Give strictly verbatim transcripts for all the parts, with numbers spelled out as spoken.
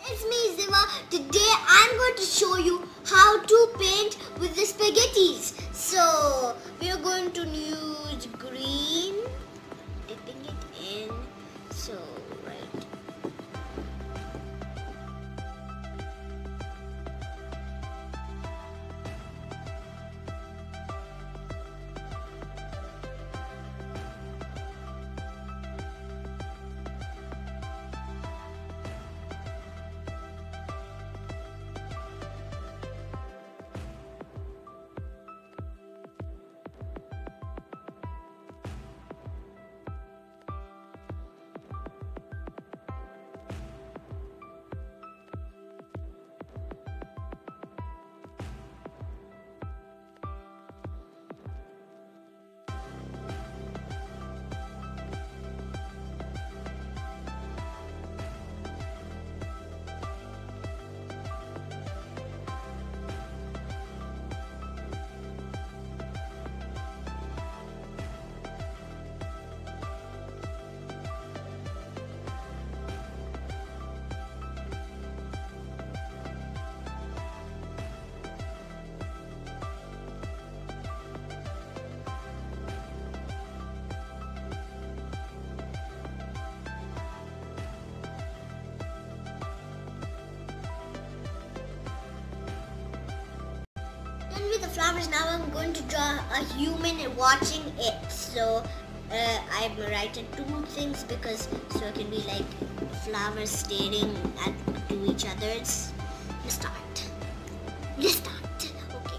It's me, Ziva. Today I'm going to show you how to paint with the spaghettis. So we are going to use green, dipping it in. So right. Done with the flowers. Now I'm going to draw a human watching it. So uh, I'm writing two things because so it can be like flowers staring at to each other. Let's start. Let's start. Okay.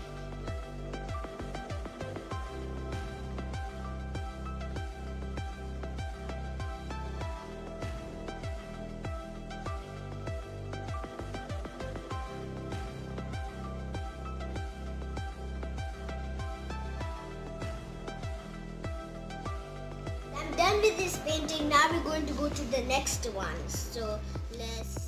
Done with this painting. Now we're going to go to the next one. So let's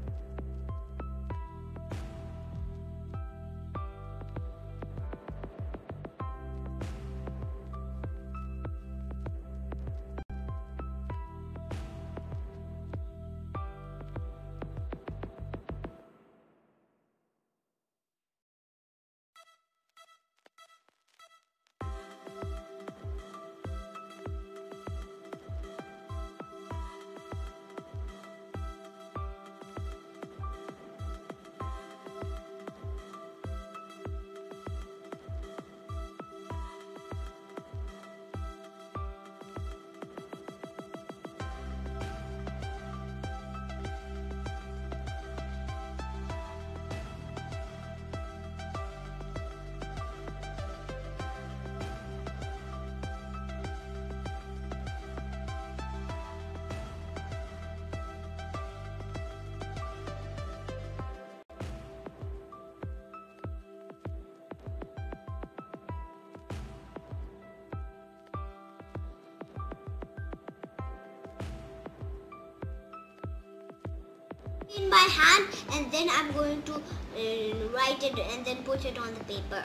in my hand, and then I'm going to uh, write it and then put it on the paper.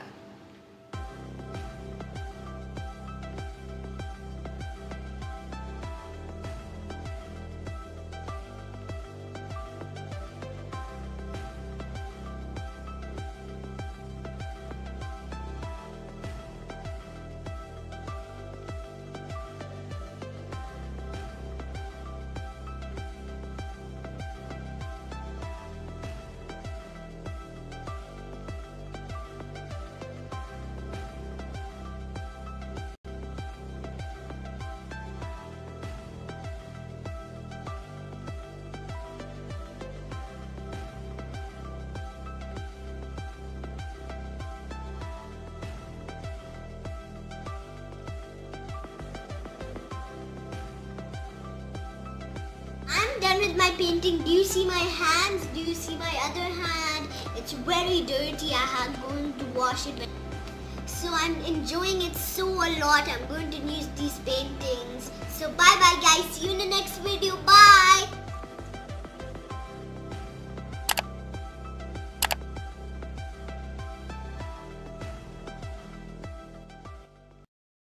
I'm done with my painting. Do you see my hands? Do you see my other hand? It's very dirty. I'm going to wash it. So I'm enjoying it so a lot. I'm going to use these paintings. So bye bye guys. See you in the next video. Bye.